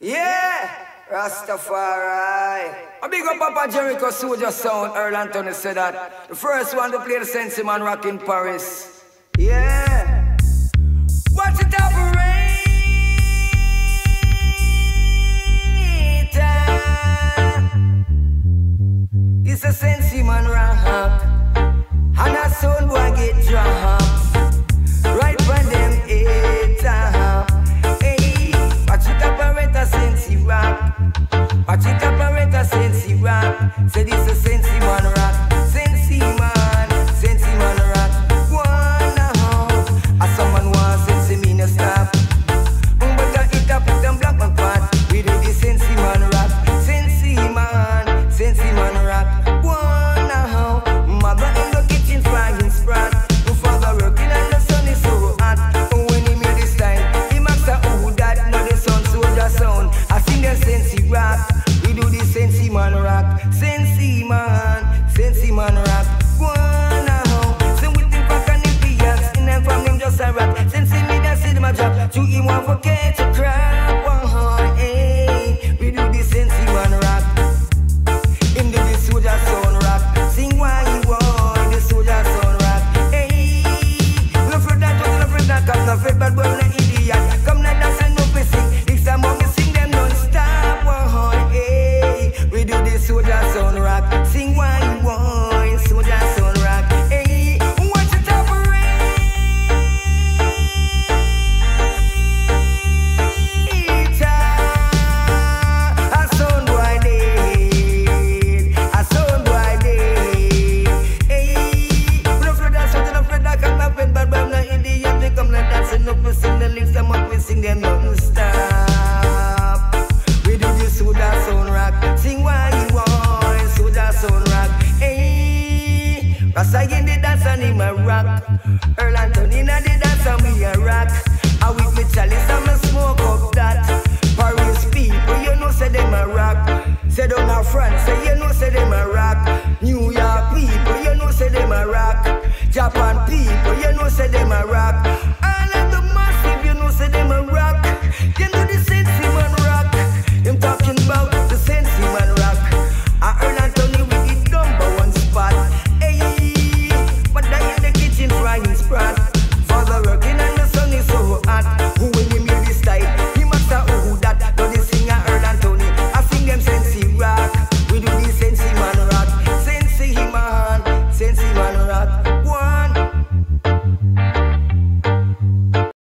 Yeah, Rastafari. A big up Papa Jericho Soldier Sound. Earl Anthony said that. The first one to play the Sensi Man rock in Paris. Yeah. Watch it operator. It's a Sensi Man rock. And a sound boy get drunk.